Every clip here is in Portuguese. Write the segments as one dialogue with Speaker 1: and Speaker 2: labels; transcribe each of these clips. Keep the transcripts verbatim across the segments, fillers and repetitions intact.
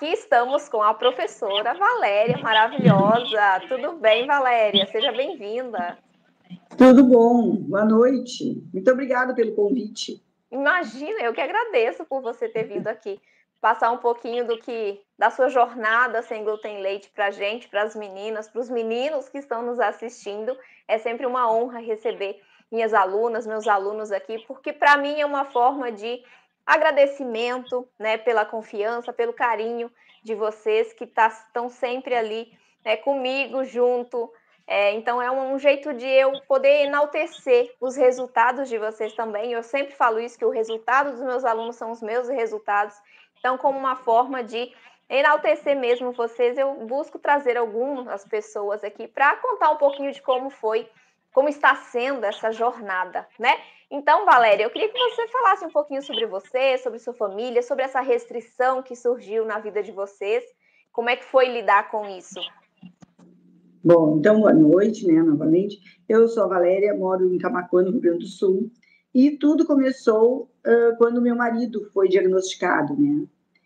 Speaker 1: aqui estamos com a professora Valéria, maravilhosa. Tudo bem, Valéria? Seja bem-vinda.
Speaker 2: Tudo bom, boa noite. Muito obrigada pelo convite.
Speaker 1: Imagina, eu que agradeço por você ter vindo aqui passar um pouquinho do que da sua jornada sem glúten e leite para a gente, para as meninas, para os meninos que estão nos assistindo. É sempre uma honra receber minhas alunas, meus alunos aqui, porque para mim é uma forma de agradecimento, né, pela confiança, pelo carinho de vocês que tá, estão sempre ali, né, comigo, junto. É, então, é um, um jeito de eu poder enaltecer os resultados de vocês também. Eu sempre falo isso, que o resultado dos meus alunos são os meus resultados. Então, como uma forma de enaltecer mesmo vocês, eu busco trazer algumas pessoas aqui para contar um pouquinho de como foi, como está sendo essa jornada, né? Então, Valéria, eu queria que você falasse um pouquinho sobre você, sobre sua família, sobre essa restrição que surgiu na vida de vocês. Como é que foi lidar com isso?
Speaker 2: Bom, então, boa noite, né, novamente. Eu sou a Valéria, moro em Camaquã, no Rio Grande do Sul, e tudo começou uh, quando meu marido foi diagnosticado, né?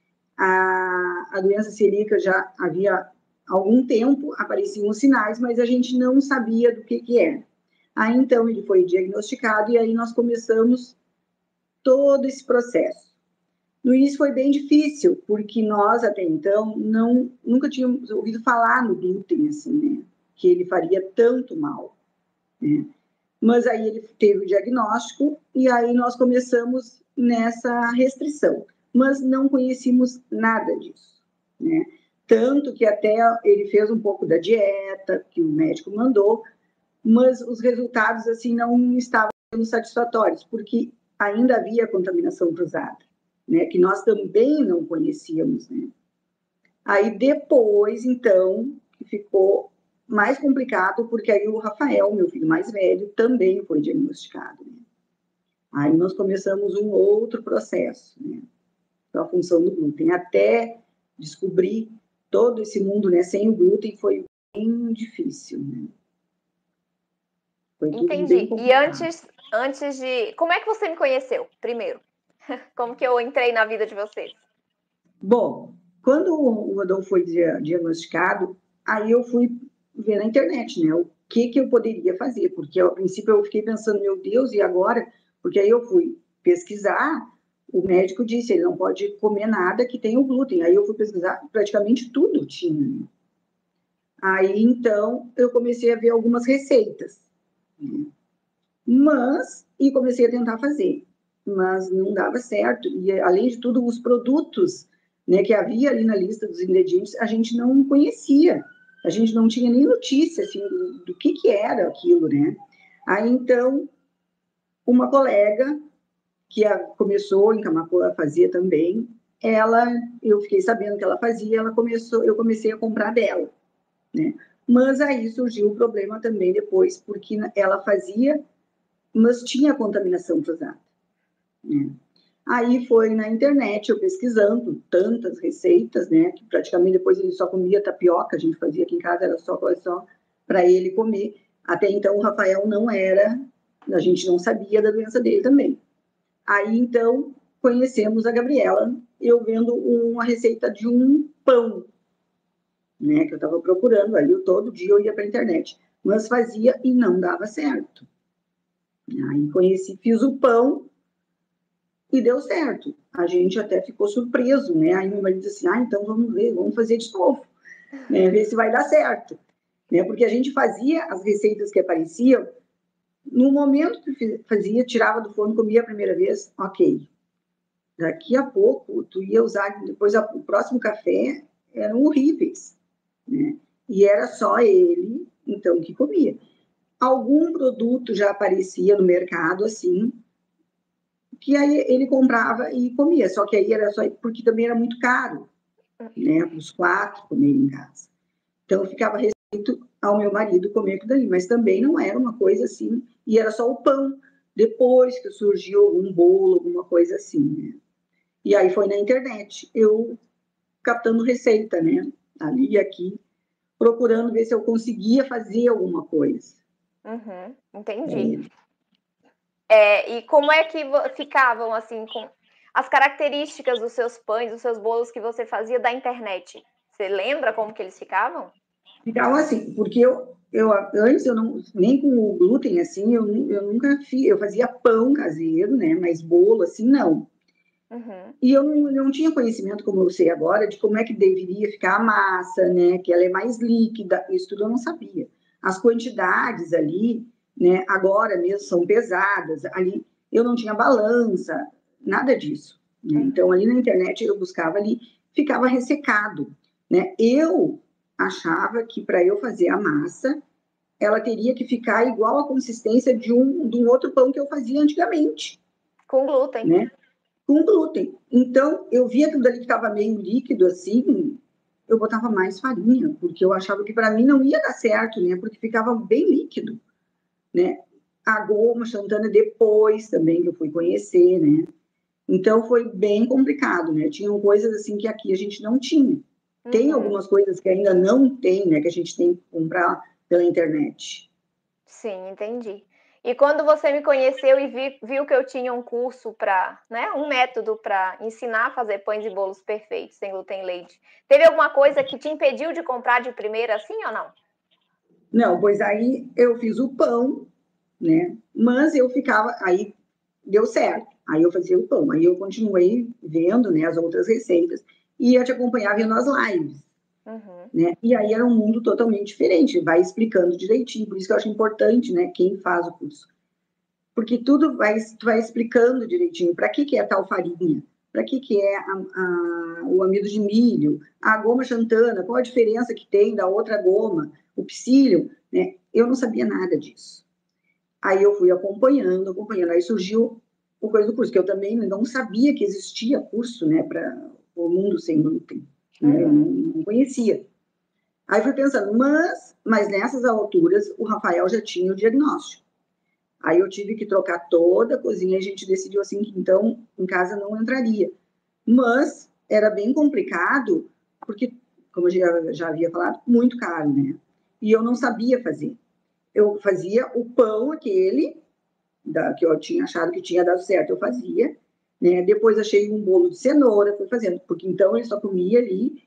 Speaker 2: A, a doença celíaca já havia algum tempo, apareciam os sinais, mas a gente não sabia do que que era. Aí, então, ele foi diagnosticado e aí nós começamos todo esse processo. No início foi bem difícil, porque nós, até então, não, nunca tínhamos ouvido falar no glúten, assim, né? Que ele faria tanto mal, né? Mas aí ele teve o diagnóstico e aí nós começamos nessa restrição, mas não conhecíamos nada disso, né? Tanto que até ele fez um pouco da dieta que o médico mandou, mas os resultados, assim, não estavam satisfatórios, porque ainda havia contaminação cruzada, né, que nós também não conhecíamos, né? Aí depois, então, que ficou mais complicado, porque aí o Rafael, meu filho mais velho, também foi diagnosticado, né? Aí nós começamos um outro processo, né, para a função do glúten, até descobrir todo esse mundo, né, sem o glúten foi bem difícil, né?
Speaker 1: Foi tudo Entendi. Bem complicado. E antes, antes de... Como é que você me conheceu, primeiro? Como que eu entrei na vida de vocês?
Speaker 2: Bom, quando o Rodolfo foi diagnosticado, aí eu fui ver na internet, né, o que que eu poderia fazer, porque ao princípio eu fiquei pensando, meu Deus, e agora? Porque aí eu fui pesquisar, o médico disse, ele não pode comer nada que tenha o glúten. Aí eu fui pesquisar, praticamente tudo tinha. Aí, então, eu comecei a ver algumas receitas, né? Mas, e comecei a tentar fazer, mas não dava certo. E, além de tudo, os produtos, né, que havia ali na lista dos ingredientes, a gente não conhecia. A gente não tinha nem notícia, assim, do, do que que era aquilo, né? Aí, então, uma colega que a, começou em Camaquã a fazer também, ela, eu fiquei sabendo que ela fazia, ela começou, eu comecei a comprar dela, né? Mas aí surgiu o problema também depois, porque ela fazia, mas tinha contaminação cruzada, né? Aí foi na internet, eu pesquisando tantas receitas, né, que praticamente depois ele só comia tapioca, a gente fazia aqui em casa, era só, só para ele comer. Até então o Rafael não era, a gente não sabia da doença dele também. Aí então conhecemos a Gabriela, eu vendo uma receita de um pão, né, que eu estava procurando, aí eu, todo dia eu ia para a internet, mas fazia e não dava certo. Aí conheci, fiz o pão e deu certo. A gente até ficou surpreso, né? Aí meu marido disse assim, ah, então vamos ver, vamos fazer de novo, né? Ver se vai dar certo, né? Porque a gente fazia as receitas que apareciam, no momento que fazia, tirava do forno, comia a primeira vez, ok. Daqui a pouco, tu ia usar, depois o próximo café, eram horríveis, né? E era só ele, então, que comia. Algum produto já aparecia no mercado, assim, que aí ele comprava e comia, só que aí era só porque também era muito caro, né, para os quatro comerem em casa. Então ficava restrito ao meu marido comer aquilo dali, mas também não era uma coisa assim, e era só o pão, depois que surgiu algum bolo, alguma coisa assim, né? E aí foi na internet, eu captando receita, né, ali e aqui, procurando ver se eu conseguia fazer alguma coisa.
Speaker 1: Uhum, entendi. É. É, e como é que ficavam, assim, com as características dos seus pães, dos seus bolos que você fazia da internet. Você lembra como que eles ficavam?
Speaker 2: Ficavam assim, porque eu, eu antes eu não, nem com o glúten assim, eu, eu nunca fiz, eu fazia pão caseiro, né? Mas bolo assim, não.
Speaker 1: Uhum.
Speaker 2: E eu não, não tinha conhecimento, como eu sei agora, de como é que deveria ficar a massa, né? Que ela é mais líquida, isso tudo eu não sabia. As quantidades ali, né? Agora mesmo são pesadas, ali eu não tinha balança, nada disso. Né?
Speaker 1: Uhum.
Speaker 2: Então, ali na internet eu buscava ali, ficava ressecado, né? Eu achava que para eu fazer a massa, ela teria que ficar igual à consistência de um, de um outro pão que eu fazia antigamente.
Speaker 1: Com glúten.
Speaker 2: Né? Com glúten. Então, eu via aquilo dali que estava meio líquido assim, eu botava mais farinha, porque eu achava que para mim não ia dar certo, né? Porque ficava bem líquido, né? A goma xantana depois também que eu fui conhecer, né? Então foi bem complicado, né? Tinham coisas assim que aqui a gente não tinha. Uhum. Tem algumas coisas que ainda não tem, né? Que a gente tem que comprar pela internet.
Speaker 1: Sim, entendi. E quando você me conheceu e vi, viu que eu tinha um curso para, né, um método para ensinar a fazer pães e bolos perfeitos sem glúten leite, teve alguma coisa que te impediu de comprar de primeira assim ou não?
Speaker 2: Não, pois aí eu fiz o pão, né? Mas eu ficava, aí deu certo. Aí eu fazia o pão, aí eu continuei vendo, né, as outras receitas e ia te acompanhar vendo as lives. Uhum. Né? E aí era um mundo totalmente diferente, vai explicando direitinho, por isso que eu acho importante, né, quem faz o curso. Porque tudo vai, tu vai explicando direitinho, para que que é tal farinha, para que que é a, a, o amido de milho, a goma xantana, qual a diferença que tem da outra goma, o psyllium, né? Eu não sabia nada disso. Aí eu fui acompanhando, acompanhando, aí surgiu o coisa do curso, que eu também não sabia que existia curso, né, para o mundo sem glúten, né? Uhum. Eu não, não conhecia. Aí fui pensando, mas, mas nessas alturas o Rafael já tinha o diagnóstico. Aí eu tive que trocar toda a cozinha e a gente decidiu assim que então em casa não entraria. Mas era bem complicado, porque, como eu já, já havia falado, muito caro, né? E eu não sabia fazer. Eu fazia o pão aquele, da, que eu tinha achado que tinha dado certo, eu fazia. Né? Depois achei um bolo de cenoura, fui fazendo, porque então ele só comia ali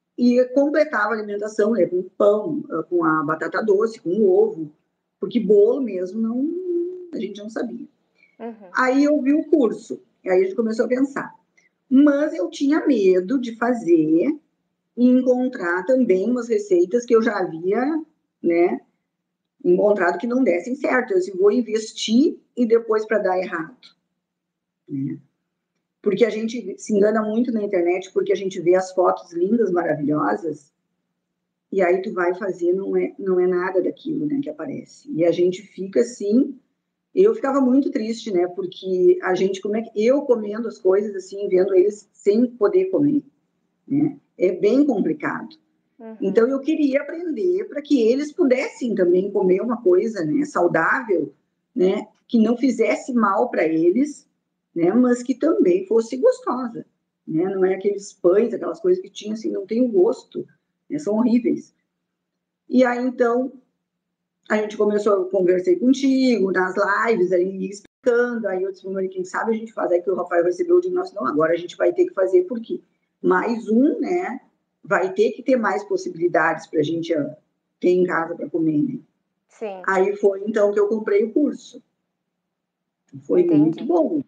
Speaker 2: e completava a alimentação, né, com pão, com a batata doce, com o ovo, porque bolo mesmo não, a gente não sabia. Uhum. Aí eu vi o curso, aí a gente começou a pensar. Mas eu tinha medo de fazer e encontrar também umas receitas que eu já havia, né, encontrado que não dessem certo. Eu disse, vou investir e depois para dar errado. Né? Porque a gente se engana muito na internet, porque a gente vê as fotos lindas, maravilhosas, e aí tu vai fazer, não é, não é nada daquilo, né, que aparece. E a gente fica assim, eu ficava muito triste, né, porque a gente, como é que, eu comendo as coisas assim, vendo eles sem poder comer, né, é bem complicado. Uhum. Então eu queria aprender para que eles pudessem também comer uma coisa, né, saudável, né, que não fizesse mal para eles, né, mas que também fosse gostosa, né, não é aqueles pães, aquelas coisas que tinham assim, não tem o gosto, né, são horríveis. E aí, então, a gente começou, eu conversei contigo, nas lives, aí explicando, aí eu disse, quem sabe a gente faz, aí que o Rafael recebeu o diagnóstico, não, agora a gente vai ter que fazer, porque mais um, né, vai ter que ter mais possibilidades para a gente ter em casa para comer, né? Sim. Aí foi, então, que eu comprei o curso. Foi Entendi. Muito bom.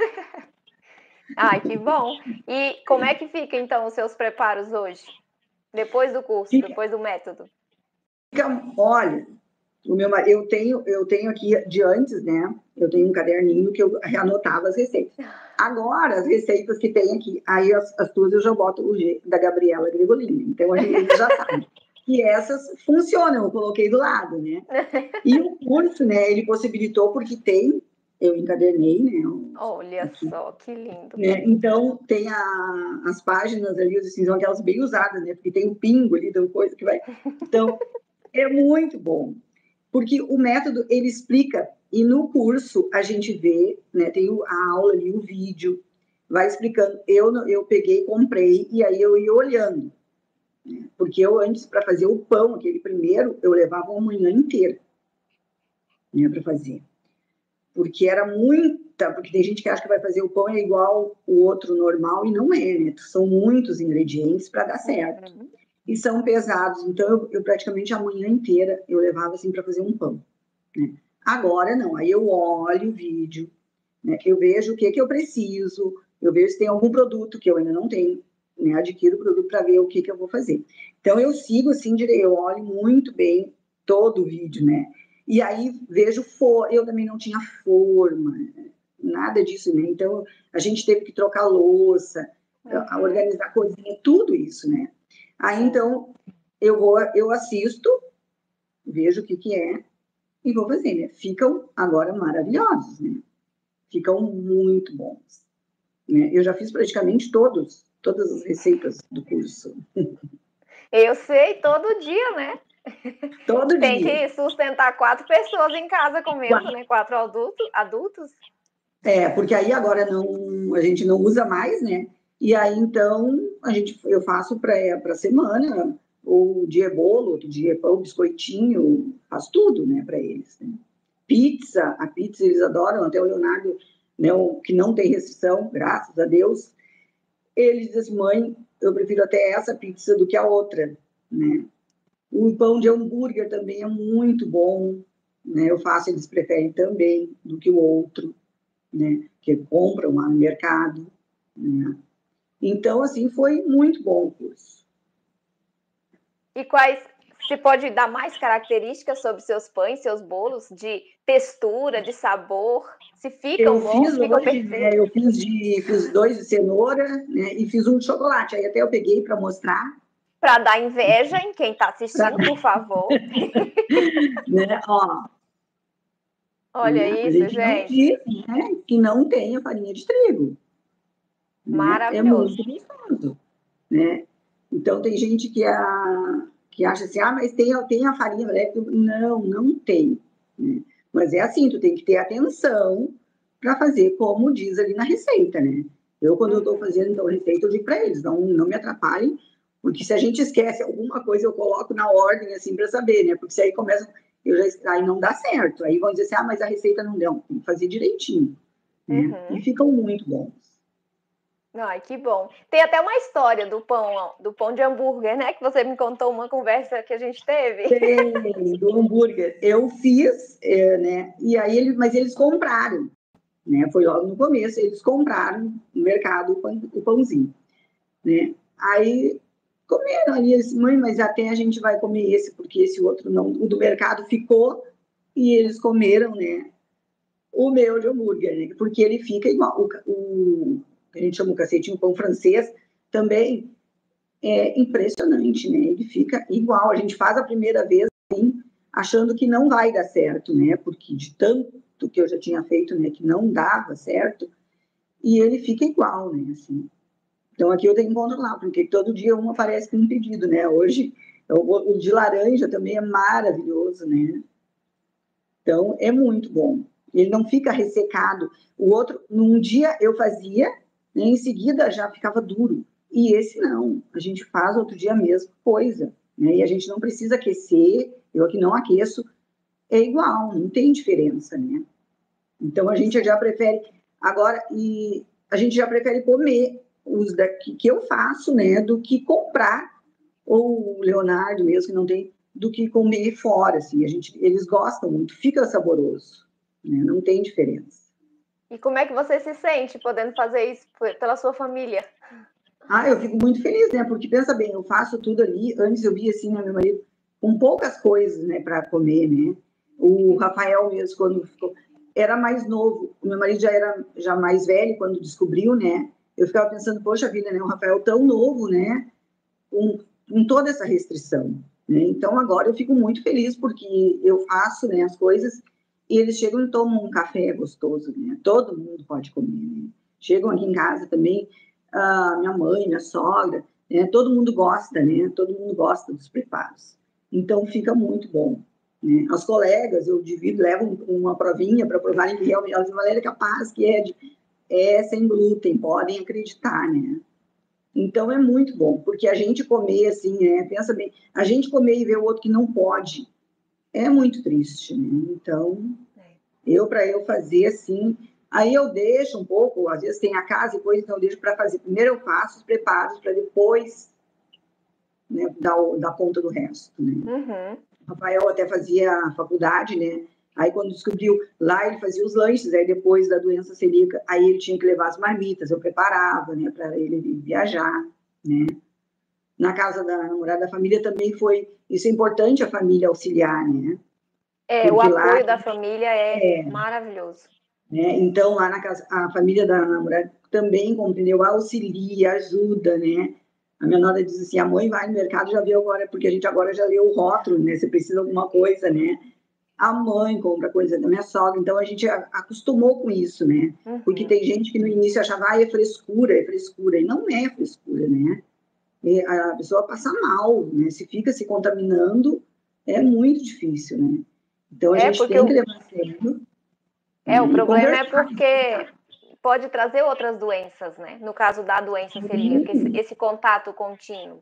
Speaker 1: Ai, que bom. E como é que fica, então, os seus preparos hoje? Depois do curso, fica, depois do método?
Speaker 2: Fica, olha, o meu, eu, tenho, eu tenho aqui de antes, né? Eu tenho um caderninho que eu anotava as receitas. Agora, as receitas que tem aqui, aí as, as tuas eu já boto o G da Gabriela Gregolini. Então, a gente já sabe. E essas funcionam, eu coloquei do lado, né? E o curso, né, ele possibilitou, porque tem, eu encadernei, né?
Speaker 1: Olha aqui, só, que lindo.
Speaker 2: Né? Então, tem a, as páginas ali, assim, são aquelas bem usadas, né? Porque tem o pingo ali, da coisa que vai... Então, é muito bom. Porque o método, ele explica, e no curso a gente vê, né, tem a aula ali, o vídeo, vai explicando. Eu, eu peguei, comprei, e aí eu ia olhando. Né? Porque eu, antes, para fazer o pão, aquele primeiro, eu levava uma manhã inteira, né, para fazer. porque era muita, porque tem gente que acha que vai fazer o pão é igual o outro normal, e não é, né? São muitos ingredientes para dar certo.
Speaker 1: Uhum.
Speaker 2: E são pesados, então eu, eu praticamente a manhã inteira eu levava assim para fazer um pão, né? Agora não, aí eu olho o vídeo, né? Eu vejo o que que eu preciso, eu vejo se tem algum produto que eu ainda não tenho, né? Adquiro o produto para ver o que que eu vou fazer. Então eu sigo assim, eu olho muito bem todo o vídeo, né? E aí vejo, for... eu também não tinha forma, nada disso, né? Então a gente teve que trocar louça, uhum. organizar a cozinha, tudo isso, né? Aí então eu vou, eu assisto, vejo o que que é e vou fazer, né? Ficam agora maravilhosos, né? Ficam muito bons, né? Eu já fiz praticamente todos, todas as receitas do curso.
Speaker 1: Eu sei, todo dia, né?
Speaker 2: Todo
Speaker 1: Tem
Speaker 2: dia.
Speaker 1: que sustentar quatro pessoas em casa comendo, quatro. né? Quatro adultos, adultos.
Speaker 2: É, porque aí agora não, a gente não usa mais, né? E aí, então, a gente, eu faço para a semana, ou um dia é bolo, outro dia é pão, biscoitinho, faço tudo, né, para eles. Né? Pizza, a pizza eles adoram, até o Leonardo, né, o, que não tem restrição, graças a Deus, ele diz assim, mãe, eu prefiro até essa pizza do que a outra, né? O pão de hambúrguer também é muito bom, né? Eu faço, eles preferem também do que o outro, né? Que compram lá no mercado, né? Então, assim, foi muito bom o curso.
Speaker 1: E quais, você pode dar mais características sobre seus pães, seus bolos, de textura, de sabor? Se ficam
Speaker 2: eu
Speaker 1: bons,
Speaker 2: fiz
Speaker 1: ficam
Speaker 2: hoje, né, eu fiz, de, fiz dois de cenoura, né, e fiz um de chocolate. Aí até eu peguei para mostrar.
Speaker 1: Para dar inveja em quem está assistindo, pra... por favor.
Speaker 2: Né, ó.
Speaker 1: Olha
Speaker 2: né,
Speaker 1: isso,
Speaker 2: a gente.
Speaker 1: gente.
Speaker 2: Não diz, né, que não tem a farinha de trigo.
Speaker 1: Maravilhoso.
Speaker 2: Né, é muito gostoso, né? Então, tem gente que, a, que acha assim, ah, mas tem, tem a farinha moleque. Não, não tem. Né? Mas é assim, tu tem que ter atenção para fazer como diz ali na receita, né? Eu, quando eu estou fazendo então, a receita, eu digo para eles, não, não me atrapalhem, porque se a gente esquece alguma coisa, eu coloco na ordem, assim, para saber, né? Porque se aí começa, eu já, aí não dá certo. Aí vão dizer assim, ah, mas a receita não deu. Tem que fazer direitinho. Né? Uhum. E ficam muito bons.
Speaker 1: Ai, que bom. Tem até uma história do pão, do pão de hambúrguer, né? Que você me contou uma conversa que a gente teve.
Speaker 2: Tem, do hambúrguer. Eu fiz, é, né? E aí, eles, mas eles compraram, né? Foi logo no começo, eles compraram no mercado o, pão, o pãozinho, né? Aí comeram ali, assim, mãe, mas até a gente vai comer esse, porque esse outro não, o do mercado ficou, e eles comeram, né? O meu de hambúrguer, né? Porque ele fica igual, o, o a gente chama o cacetinho, o pão francês, também é impressionante, né? Ele fica igual. A gente faz a primeira vez assim, achando que não vai dar certo, né? Porque de tanto que eu já tinha feito, né, que não dava certo, e ele fica igual, né? Assim. Então aqui eu tenho que controlar, porque todo dia um aparece com um pedido, né? Hoje o, o de laranja também é maravilhoso, né? Então é muito bom. Ele não fica ressecado. O outro, num dia eu fazia, né, em seguida já ficava duro. E esse não, a gente faz outro dia a mesma coisa, né? E a gente não precisa aquecer, eu aqui não aqueço, é igual, não tem diferença, né? Então a gente já prefere, agora, e a gente já prefere comer os daqui que eu faço, né, do que comprar, ou o Leonardo mesmo, que não tem, do que comer fora, assim, a gente, eles gostam muito, fica saboroso, né? Não tem diferença.
Speaker 1: E como é que você se sente podendo fazer isso pela sua família?
Speaker 2: Ah, eu fico muito feliz, né? Porque pensa bem, eu faço tudo ali. Antes eu via assim, né, meu marido, com poucas coisas, né, para comer, né? O Rafael mesmo, quando ficou, era mais novo. O meu marido já era já mais velho quando descobriu, né? Eu ficava pensando, poxa vida, né? O Rafael tão novo, né? Com, com toda essa restrição, né? Então agora eu fico muito feliz porque eu faço, né, as coisas e eles chegam e tomam um café gostoso, né? Todo mundo pode comer, né? Chegam aqui em casa também. Ah, minha mãe, minha sogra, né? Todo mundo gosta, né? Todo mundo gosta dos preparos. Então, fica muito bom. Né? As colegas, eu divido, levo uma provinha para provarem que realmente, elas falam, é capaz que é, de, é sem glúten, podem acreditar, né? Então, é muito bom, porque a gente comer assim, né? Pensa bem, a gente comer e ver o outro que não pode, é muito triste, né? Então, Eu, para eu fazer assim, aí eu deixo um pouco, às vezes tem a casa e coisa, então eu deixo para fazer. Primeiro eu faço os preparos para depois, né, dar, dar conta do resto, né?
Speaker 1: Uhum.
Speaker 2: O Rafael até fazia a faculdade, né? Aí quando descobriu, lá ele fazia os lanches, aí depois da doença celíaca, aí ele tinha que levar as marmitas, eu preparava, né, para ele viajar, né? Na casa da namorada da família também foi, isso é importante a família auxiliar, né?
Speaker 1: É, o
Speaker 2: Porque lá
Speaker 1: apoio da família é,
Speaker 2: é,
Speaker 1: maravilhoso.
Speaker 2: né? Então lá na casa, a família da namorada também, compreendeu, auxilia, ajuda, né? A minha nora diz assim, a mãe vai no mercado, já viu agora, porque a gente agora já leu o rótulo, né? Você precisa de alguma coisa, né? A mãe compra coisa da minha sogra, então a gente acostumou com isso, né?
Speaker 1: Uhum.
Speaker 2: Porque tem gente que no início achava, ah, é frescura, é frescura, e não é frescura, né? E a pessoa passa mal, né? Se fica se contaminando, é muito difícil, né? Então a
Speaker 1: É,
Speaker 2: gente
Speaker 1: porque
Speaker 2: tem que
Speaker 1: o,
Speaker 2: levar a sério,
Speaker 1: é,
Speaker 2: né?
Speaker 1: o
Speaker 2: E
Speaker 1: problema é
Speaker 2: conversar.
Speaker 1: porque pode trazer outras doenças, né? No caso da doença celíaca, esse, esse contato contínuo.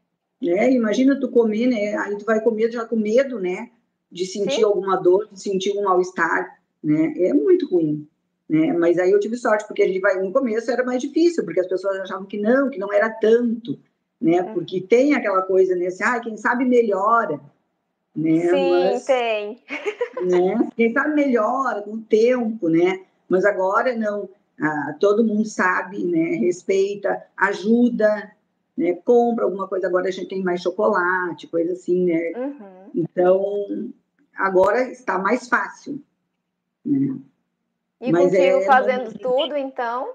Speaker 2: É, imagina tu comer, né? Aí tu vai comer já com medo, né? De sentir
Speaker 1: Sim.
Speaker 2: alguma dor, de sentir um mal-estar, né? É muito ruim, né? Mas aí eu tive sorte, porque a gente vai, no começo era mais difícil, porque as pessoas achavam que não, que não era tanto, né?
Speaker 1: Uhum.
Speaker 2: Porque tem aquela coisa nesse, ah, quem sabe melhora, né?
Speaker 1: Sim,
Speaker 2: Mas,
Speaker 1: tem.
Speaker 2: né? Quem sabe melhora com o tempo, né? Mas agora não, ah, todo mundo sabe, né? Respeita, ajuda, né? Compra alguma coisa, agora a gente tem mais chocolate, coisa assim, né?
Speaker 1: Uhum.
Speaker 2: Então, agora está mais fácil, né?
Speaker 1: E
Speaker 2: Mas
Speaker 1: contigo
Speaker 2: é, não,
Speaker 1: fazendo tudo, então.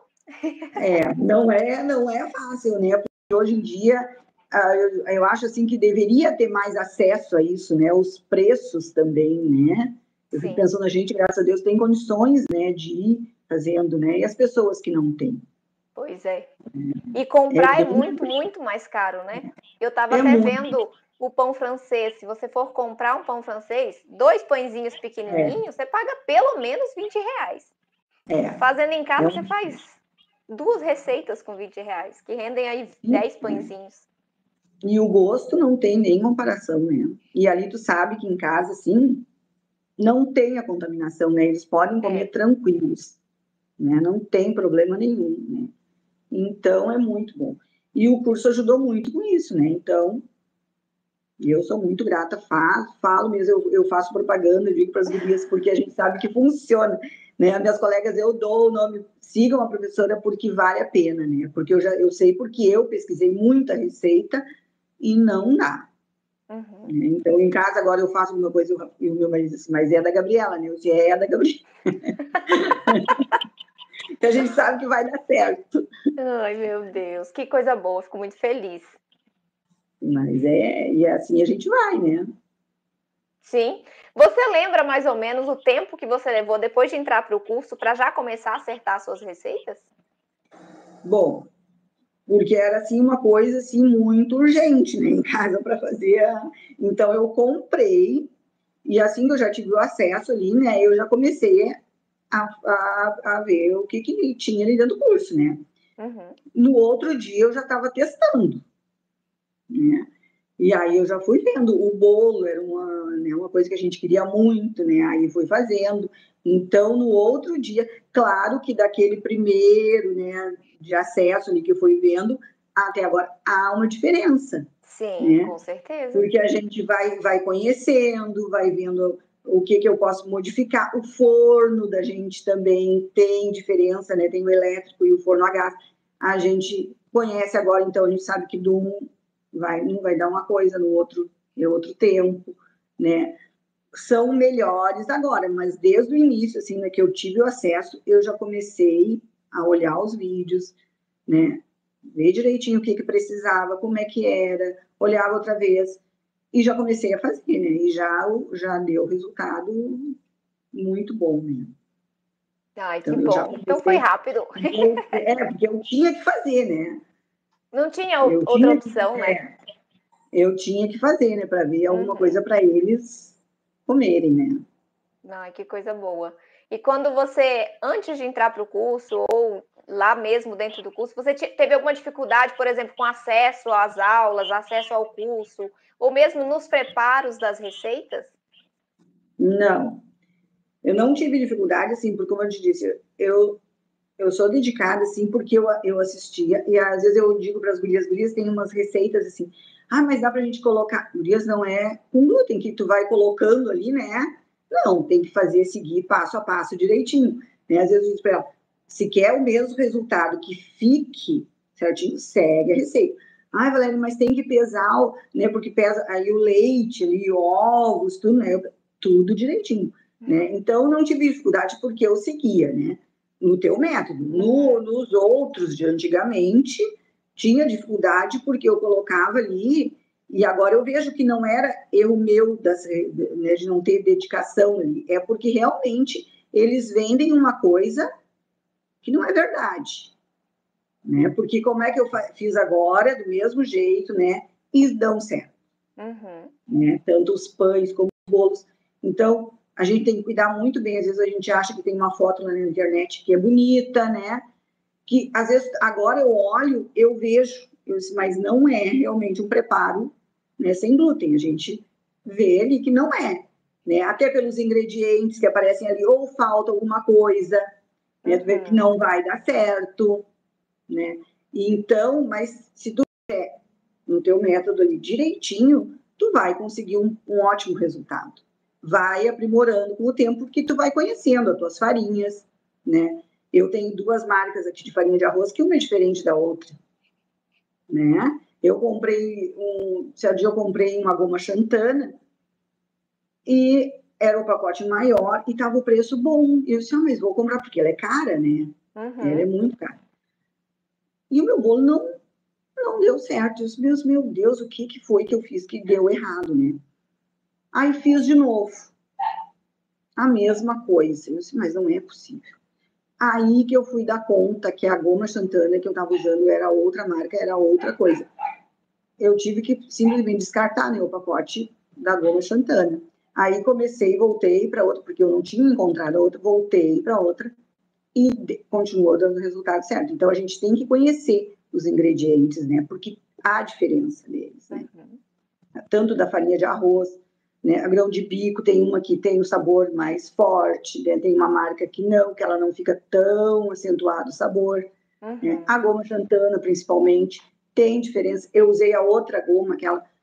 Speaker 2: é, não é, não é fácil, né? Porque hoje em dia, ah, eu, eu acho assim que deveria ter mais acesso a isso, né? Os preços também, né? Eu fico
Speaker 1: Sim.
Speaker 2: pensando, a gente, graças a Deus, tem condições, né, de ir fazendo, né? E as pessoas que não têm.
Speaker 1: Pois é. E comprar
Speaker 2: É,
Speaker 1: é muito, muito mais caro, né? Eu estava
Speaker 2: é
Speaker 1: até
Speaker 2: muito.
Speaker 1: vendo o pão francês. Se você for comprar um pão francês, dois pãezinhos
Speaker 2: É,
Speaker 1: pequenininhos, você paga pelo menos vinte reais.
Speaker 2: é.
Speaker 1: Fazendo em
Speaker 2: É
Speaker 1: casa, você
Speaker 2: um...
Speaker 1: faz duas receitas com vinte reais, que rendem aí dez pãezinhos.
Speaker 2: E o gosto não tem nem comparação, né? E ali tu sabe que em casa, assim, não tem a contaminação, né? Eles podem comer
Speaker 1: É.
Speaker 2: tranquilos, né? Não tem problema nenhum, né? Então, é muito bom. E o curso ajudou muito com isso, né? Então, eu sou muito grata, falo, falo mesmo, eu, eu faço propaganda, eu digo para as gurias, porque a gente sabe que funciona, né? As minhas colegas, eu dou o nome, sigam a professora porque vale a pena, né? Porque eu já eu sei porque eu pesquisei muita receita e não dá.
Speaker 1: Uhum.
Speaker 2: Então, em casa, agora eu faço alguma coisa e o meu marido diz assim, mas é da Gabriela, né? Eu disse, é da Gabriela. Então, a gente sabe que vai dar certo.
Speaker 1: Ai, meu Deus, que coisa boa, fico muito feliz.
Speaker 2: Mas é, e assim a gente vai, né?
Speaker 1: Sim. Você lembra mais ou menos o tempo que você levou depois de entrar para o curso para já começar a acertar suas receitas?
Speaker 2: Bom, porque era assim uma coisa assim muito urgente, né, em casa para fazer. Então eu comprei e assim que eu já tive o acesso ali, né, eu já comecei a, a, a ver o que, que tinha ali dentro do curso, né?
Speaker 1: Uhum.
Speaker 2: No outro dia eu já estava testando, né? E aí eu já fui vendo, o bolo era uma, né, uma coisa que a gente queria muito, né? Aí fui fazendo. Então, no outro dia, claro que daquele primeiro, né, de acesso ali que eu fui vendo, até agora há uma diferença,
Speaker 1: Sim,
Speaker 2: né?
Speaker 1: com certeza.
Speaker 2: Porque a gente vai, vai conhecendo, vai vendo o que, que eu posso modificar. O forno da gente também tem diferença, né? Tem o elétrico e o forno a gás. A gente conhece agora, então a gente sabe que do um vai, um vai dar uma coisa, no outro é outro tempo, né? São melhores agora, mas desde o início, assim, né, que eu tive o acesso, eu já comecei a olhar os vídeos, né? Ver direitinho o que, que precisava, como é que era, olhava outra vez e já comecei a fazer, né? E já, já deu resultado muito bom, né?
Speaker 1: Ai, que
Speaker 2: Então, eu já
Speaker 1: bom. Então foi
Speaker 2: comecei...
Speaker 1: rápido.
Speaker 2: Eu, é, porque eu tinha que fazer, né?
Speaker 1: Não tinha
Speaker 2: Eu
Speaker 1: outra
Speaker 2: tinha que,
Speaker 1: opção, né?
Speaker 2: é, eu tinha que fazer, né? Para ver alguma
Speaker 1: Uhum.
Speaker 2: coisa para eles comerem, né?
Speaker 1: Ai, que coisa boa. E quando você, antes de entrar para o curso, ou lá mesmo dentro do curso, você teve alguma dificuldade, por exemplo, com acesso às aulas, acesso ao curso, ou mesmo nos preparos das receitas?
Speaker 2: Não. Eu não tive dificuldade, assim, porque, como eu te disse, eu, eu sou dedicada, assim, porque eu, eu assistia, e às vezes eu digo para as gurias, gurias tem umas receitas, assim, ah, mas dá para a gente colocar, gurias não é com glúten, que tu vai colocando ali, né? Não, tem que fazer, seguir passo a passo direitinho, né? Às vezes eu digo para ela, se quer o mesmo resultado, que fique certinho, segue a receita. Ah, Valéria, mas tem que pesar, né? Porque pesa aí o leite, ali, ovos, tudo, né? Tudo direitinho. Né? Então, não tive dificuldade porque eu seguia, né? No teu método. No, nos outros de antigamente, tinha dificuldade porque eu colocava ali, e agora eu vejo que não era erro meu das, né, de não ter dedicação ali, é porque realmente eles vendem uma coisa que não é verdade. Né? Porque como é que eu fiz agora, do mesmo jeito, né? E dão certo. Uhum. Né? Tanto os pães como os bolos. Então, a gente tem que cuidar muito bem. Às vezes a gente acha que tem uma foto lá na internet que é bonita, né? Que às vezes agora eu olho, eu vejo, eu disse, mas não é realmente um preparo, né, sem glúten. A gente vê ali que não é, né? Até pelos ingredientes que aparecem ali, ou falta alguma coisa, né? Tu vê que não vai dar certo, né? E então, mas se tu é no teu método ali direitinho, tu vai conseguir um, um ótimo resultado. Vai aprimorando com o tempo, porque tu vai conhecendo as tuas farinhas, né? Eu tenho duas marcas aqui de farinha de arroz, que uma é diferente da outra, né? Eu comprei um, esse dia eu comprei uma goma xantana e era o pacote maior e tava o preço bom. E eu disse, ah, mas vou comprar porque ela é cara, né? Uhum. Ela é muito cara. E o meu bolo não não deu certo. Eu disse, meu, meu Deus, o que, que foi que eu fiz que deu errado, né? Aí fiz de novo. A mesma coisa. Eu disse, mas não é possível. Aí que eu fui dar conta que a goma xantana que eu estava usando era outra marca, era outra coisa. Eu tive que simplesmente descartar, né, o pacote da goma xantana. Aí comecei, voltei para outra, porque eu não tinha encontrado a outra, voltei para outra e continuou dando o resultado certo. Então, a gente tem que conhecer os ingredientes, né? Porque há diferença neles, né? Uhum. Tanto da farinha de arroz, né? A grão de bico tem uma que tem o sabor mais forte, né? Tem uma marca que não, que ela não fica tão acentuado o sabor. Uhum. Né? A goma xantana, principalmente, tem diferença. Eu usei a outra goma, que ela,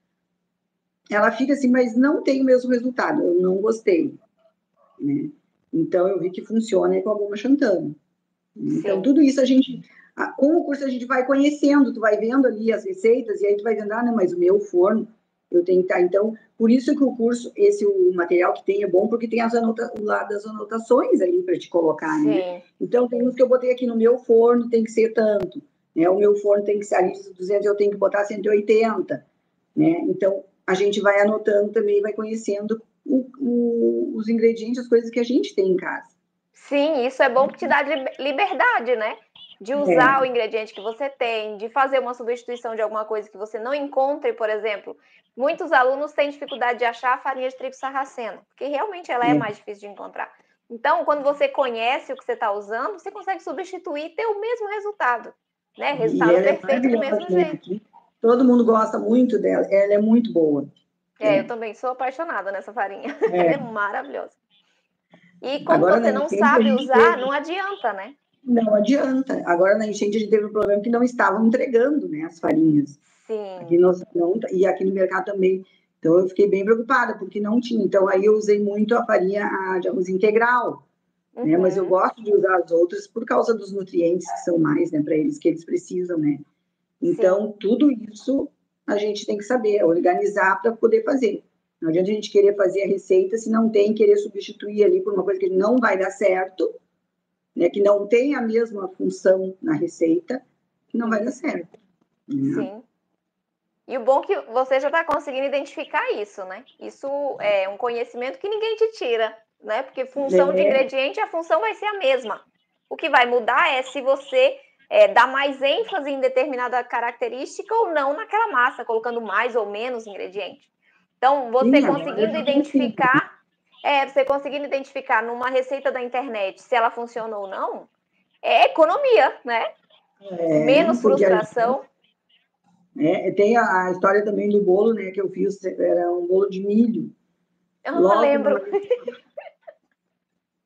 Speaker 2: ela fica assim, mas não tem o mesmo resultado. Eu não gostei, né? Então, eu vi que funciona com a goma xantana. Então, sim, tudo isso a gente, com o curso a gente vai conhecendo, tu vai vendo ali as receitas, e aí tu vai vendo, ah, não, mas o meu forno, eu tenho que estar, então, por isso que o curso, esse, o material que tem é bom, porque tem as anota, o lado das anotações ali para te colocar, sim, né? Então, tem uns que eu botei aqui no meu forno, tem que ser tanto, né? O meu forno tem que ser ali de duzentos, eu tenho que botar cento e oitenta, né? Então, a gente vai anotando também, vai conhecendo o, o, os ingredientes, as coisas que a gente tem em casa.
Speaker 1: Sim, isso é bom porque te dá liberdade, né? De usar é. o ingrediente que você tem, de fazer uma substituição de alguma coisa que você não encontre, por exemplo. Muitos alunos têm dificuldade de achar a farinha de trigo sarraceno, porque realmente ela é, é mais difícil de encontrar. Então, quando você conhece o que você está usando, você consegue substituir e ter o mesmo resultado, né? Resultado
Speaker 2: e
Speaker 1: perfeito
Speaker 2: é
Speaker 1: do mesmo jeito.
Speaker 2: Aqui. Todo mundo gosta muito dela, ela é muito boa.
Speaker 1: É, é. Eu também sou apaixonada nessa farinha, é. Ela é maravilhosa. E como
Speaker 2: Agora,
Speaker 1: você não sabe usar, teve... não adianta, né?
Speaker 2: Não adianta. Agora, na enchente, a gente teve um problema que não estavam entregando, né, as farinhas. Sim. Aqui nós, não, e aqui no mercado também. Então, eu fiquei bem preocupada, porque não tinha. Então, aí eu usei muito a farinha a, de arroz integral, uhum. né? Mas eu gosto de usar as outras por causa dos nutrientes que são mais, né, para eles, que eles precisam, né? Então, sim, tudo isso a gente tem que saber, organizar para poder fazer. Não adianta a gente querer fazer a receita se não tem, querer substituir ali por uma coisa que não vai dar certo, né, que não tem a mesma função na receita, que não isso. vai dar certo. Né?
Speaker 1: Sim. E o bom é que você já está conseguindo identificar isso, né? Isso é um conhecimento que ninguém te tira, né? Porque função é. de ingrediente, a função vai ser a mesma. O que vai mudar é se você é, dá mais ênfase em determinada característica ou não naquela massa, colocando mais ou menos ingrediente. Então, você Sim, conseguindo identificar, é, você conseguindo identificar numa receita da internet se ela funciona ou não, é economia, né? É, menos frustração.
Speaker 2: É, tem a, a história também do bolo, né, que eu fiz, era um bolo de milho.
Speaker 1: Eu não lembro.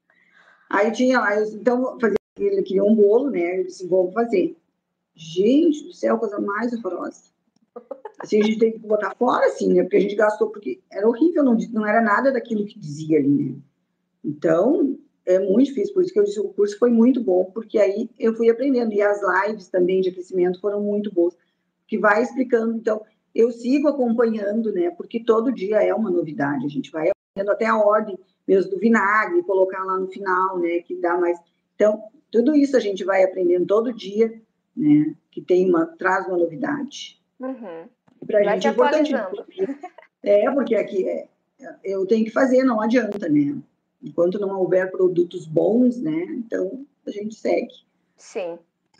Speaker 2: Aí tinha lá, eu, então, fazia, ele queria um bolo, né? Eu disse, vou fazer. Gente do céu, coisa mais horrorosa. Assim, a gente tem que botar fora, assim, né? Porque a gente gastou, porque era horrível, não, não era nada daquilo que dizia ali, né? Então, é muito difícil. Por isso que eu disse, o curso foi muito bom, porque aí eu fui aprendendo. E as lives também de aquecimento foram muito boas, que vai explicando. Então, eu sigo acompanhando, né? Porque todo dia é uma novidade. A gente vai aprendendo até a ordem mesmo do vinagre, colocar lá no final, né? Que dá mais. Então, tudo isso a gente vai aprendendo todo dia, né? Que tem uma, traz uma novidade.
Speaker 1: Uhum.
Speaker 2: Para a
Speaker 1: Vai
Speaker 2: gente
Speaker 1: se
Speaker 2: é importante.
Speaker 1: atualizando.
Speaker 2: É, porque aqui é, eu tenho que fazer, não adianta, né? Enquanto não houver produtos bons, né? Então, a gente segue.
Speaker 1: Sim.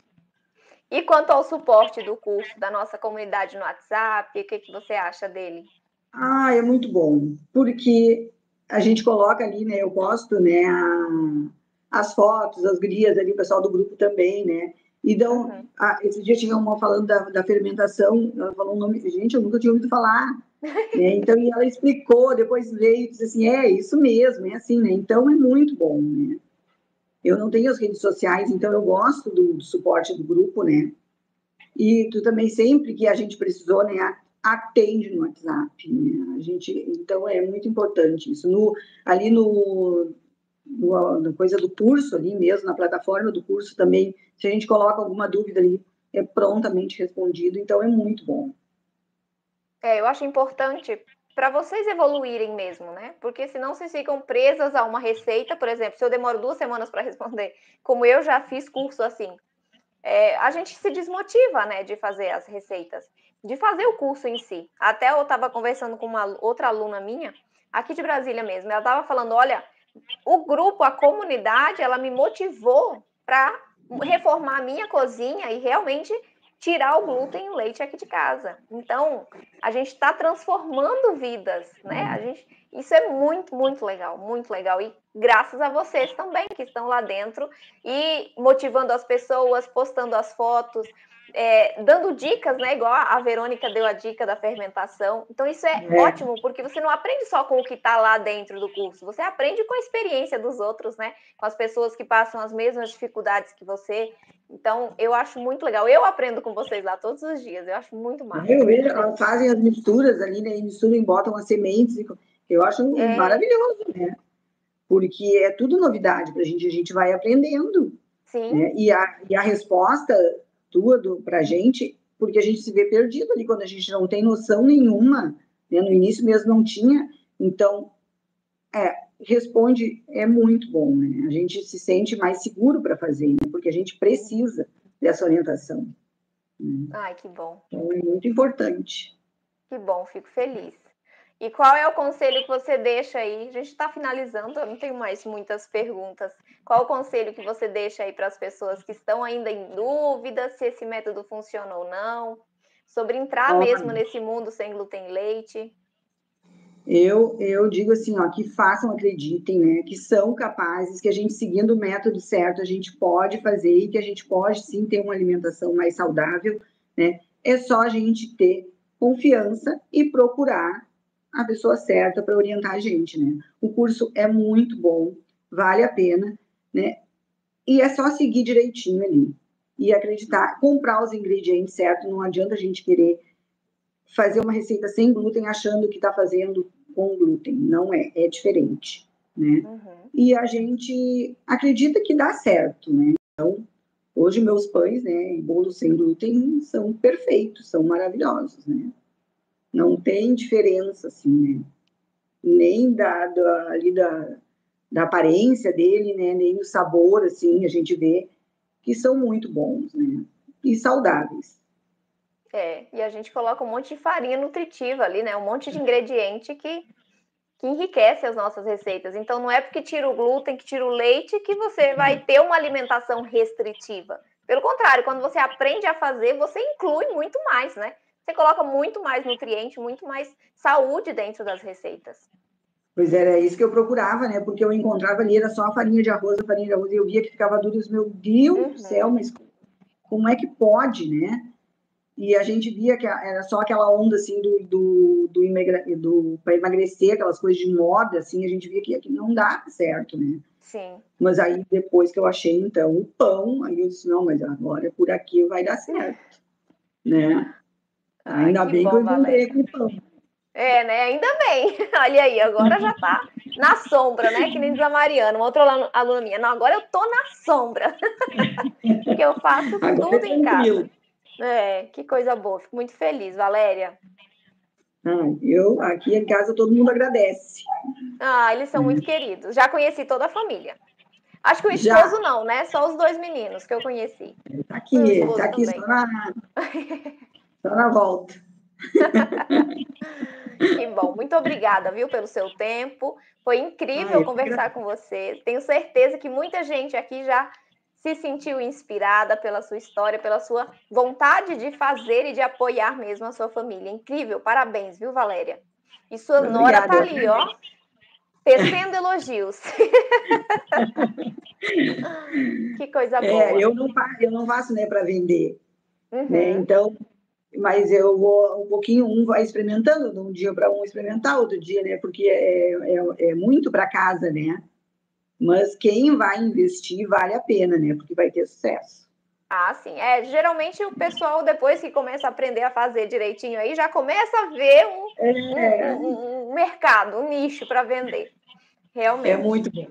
Speaker 1: E quanto ao suporte do curso, da nossa comunidade no WhatsApp, o que, que você acha dele?
Speaker 2: Ah, é muito bom, porque a gente coloca ali, né? Eu posto, né? A, as fotos, as gurias ali, o pessoal do grupo também, né? Então,
Speaker 1: Uhum.
Speaker 2: ah, esse dia tinha uma falando da, da fermentação, ela falou um nome, gente, eu nunca tinha ouvido falar, né? Então, e ela explicou, depois veio e disse assim, é, isso mesmo, é assim, né? Então, é muito bom, né? Eu não tenho as redes sociais, então eu gosto do, do suporte do grupo, né? E tu também, sempre que a gente precisou, né, atende no WhatsApp, né? A gente, então, é muito importante isso. No, ali no, no, na coisa do curso, ali mesmo, na plataforma do curso também, se a gente coloca alguma dúvida ali, é prontamente respondido, então é muito bom.
Speaker 1: É, eu acho importante para vocês evoluírem mesmo, né? Porque senão vocês ficam presas a uma receita, por exemplo, se eu demoro duas semanas para responder, como eu já fiz curso assim, é, a gente se desmotiva, né, de fazer as receitas, de fazer o curso em si. Até eu estava conversando com uma outra aluna minha, aqui de Brasília mesmo, ela estava falando, olha, o grupo, a comunidade, ela me motivou para reformar a minha cozinha e realmente tirar o glúten e o leite aqui de casa. Então, a gente está transformando vidas, né? A gente, isso é muito, muito legal, muito legal. E graças a vocês também que estão lá dentro e motivando as pessoas, postando as fotos, é, dando dicas, né? Igual a Verônica deu a dica da fermentação. Então, isso é, é. ótimo, porque você não aprende só com o que está lá dentro do curso, você aprende com a experiência dos outros, né? Com as pessoas que passam as mesmas dificuldades que você. Então, eu acho muito legal. Eu aprendo com vocês lá todos os dias. Eu acho muito massa.
Speaker 2: Eu vejo, elas fazem as misturas ali, né? E misturam e botam as sementes. Eu acho é. maravilhoso, né? Porque é tudo novidade para a gente. A gente vai aprendendo.
Speaker 1: Sim.
Speaker 2: Né? E, a, e a resposta tua para a gente, porque a gente se vê perdido ali quando a gente não tem noção nenhuma. Né? No início mesmo não tinha. Então, é, responde, é muito bom, né? A gente se sente mais seguro para fazer, né? Porque a gente precisa dessa orientação. Né?
Speaker 1: Ai, que bom.
Speaker 2: Então, é muito importante.
Speaker 1: Que bom, fico feliz. E qual é o conselho que você deixa aí? A gente está finalizando, eu não tenho mais muitas perguntas. Qual o conselho que você deixa aí para as pessoas que estão ainda em dúvida se esse método funciona ou não? Sobre entrar
Speaker 2: Olha,
Speaker 1: mesmo nesse mundo sem glúten e leite?
Speaker 2: Eu, eu digo assim, ó, que façam, acreditem, né, que são capazes, que a gente seguindo o método certo, a gente pode fazer e que a gente pode sim ter uma alimentação mais saudável, né? É só a gente ter confiança e procurar a pessoa certa para orientar a gente, né? O curso é muito bom, vale a pena, né? E é só seguir direitinho ali e acreditar, comprar os ingredientes certos, não adianta a gente querer fazer uma receita sem glúten achando que está fazendo com glúten. Não é, é diferente, né?
Speaker 1: Uhum.
Speaker 2: E a gente acredita que dá certo, né? Então, hoje meus pães, né, bolos sem glúten são perfeitos, são maravilhosos, né? Não tem diferença, assim, né? Nem da, da, ali da, da aparência dele, né? Nem o sabor, assim, a gente vê que são muito bons, né? E saudáveis.
Speaker 1: É, e a gente coloca um monte de farinha nutritiva ali, né? Um monte de ingrediente que, que enriquece as nossas receitas. Então, não é porque tira o glúten, que tira o leite, que você vai ter uma alimentação restritiva. Pelo contrário, quando você aprende a fazer, você inclui muito mais, né? Você coloca muito mais nutriente, muito mais saúde dentro das receitas.
Speaker 2: Pois era isso que eu procurava, né? Porque eu encontrava ali, era só a farinha de arroz, a farinha de arroz, e eu via que ficava duro, e meu Deus uhum. do céu, mas como é que pode, né? E a gente via que era só aquela onda, assim, do, do, do, do para emagrecer, aquelas coisas de moda, assim, a gente via que, que não dá certo, né?
Speaker 1: Sim.
Speaker 2: Mas aí, depois que eu achei, então, o pão, aí eu disse, não, mas agora por aqui vai dar certo, né?
Speaker 1: Ai,
Speaker 2: Ainda
Speaker 1: que
Speaker 2: bem que eu
Speaker 1: bom,
Speaker 2: encontrei
Speaker 1: Valéria.
Speaker 2: aquele pão.
Speaker 1: É, né? Ainda bem. Olha aí, agora já tá na sombra, né? Que nem diz a Mariana, uma outra aluna aluna minha. Não, agora eu tô na sombra. Porque eu faço
Speaker 2: Agora é
Speaker 1: tudo em casa.
Speaker 2: tranquilo.
Speaker 1: É, que coisa boa. Fico muito feliz, Valéria.
Speaker 2: Ah, eu, aqui em casa, todo mundo agradece.
Speaker 1: Ah, eles são muito queridos. Já conheci toda a família. Acho que o esposo
Speaker 2: Já,
Speaker 1: não, né? Só os dois meninos que eu conheci.
Speaker 2: tá
Speaker 1: E o
Speaker 2: aqui, tá
Speaker 1: esposo
Speaker 2: aqui só
Speaker 1: também.
Speaker 2: na, só na volta.
Speaker 1: Que bom. Muito obrigada, viu, pelo seu tempo. Foi
Speaker 2: Ah,
Speaker 1: incrível
Speaker 2: eu que
Speaker 1: conversar
Speaker 2: agradeço.
Speaker 1: com você. Tenho certeza que muita gente aqui já se sentiu inspirada pela sua história, pela sua vontade de fazer e de apoiar mesmo a sua família. Incrível. Parabéns, viu, Valéria? E sua nora
Speaker 2: Obrigada,
Speaker 1: tá
Speaker 2: eu
Speaker 1: ali, ó,
Speaker 2: agradeço.
Speaker 1: tecendo elogios. Que coisa
Speaker 2: É,
Speaker 1: boa.
Speaker 2: eu não, fa- eu não faço, né, para vender, né?
Speaker 1: Uhum.
Speaker 2: Então, mas eu vou um pouquinho, um vai experimentando, de um dia para um experimentar, outro dia, né? Porque é, é, é muito para casa, né? Mas quem vai investir vale a pena, né? Porque vai ter sucesso.
Speaker 1: Ah, sim. É, geralmente o pessoal, depois que começa a aprender a fazer direitinho aí, já começa a ver um, um,
Speaker 2: É,
Speaker 1: um, um mercado, um nicho para vender.
Speaker 2: é
Speaker 1: Realmente.
Speaker 2: muito bom.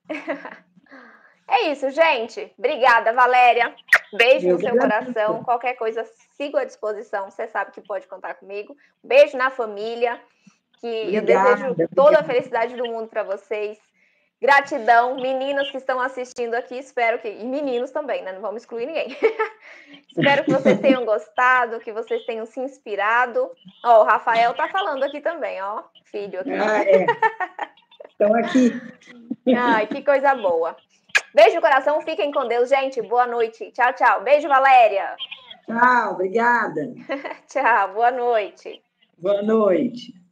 Speaker 1: É isso, gente. Obrigada, Valéria. Beijo no
Speaker 2: Eu que
Speaker 1: seu coração.
Speaker 2: agradeço.
Speaker 1: Qualquer coisa, sigo à disposição. Você sabe que pode contar comigo. Beijo na família. Que eu desejo
Speaker 2: Obrigada,
Speaker 1: toda a
Speaker 2: obrigada.
Speaker 1: felicidade do mundo para vocês. Gratidão, meninas que estão assistindo aqui. Espero que. E meninos também, né? Não vamos excluir ninguém. Espero que vocês tenham gostado, que vocês tenham se inspirado. Ó, o Rafael tá falando aqui também, ó. Filho aqui.
Speaker 2: Ah, é. Estão aqui.
Speaker 1: Ai, que coisa boa. Beijo no coração, fiquem com Deus, gente. Boa noite. Tchau, tchau. Beijo, Valéria.
Speaker 2: Tchau, obrigada.
Speaker 1: Tchau, boa noite.
Speaker 2: Boa noite.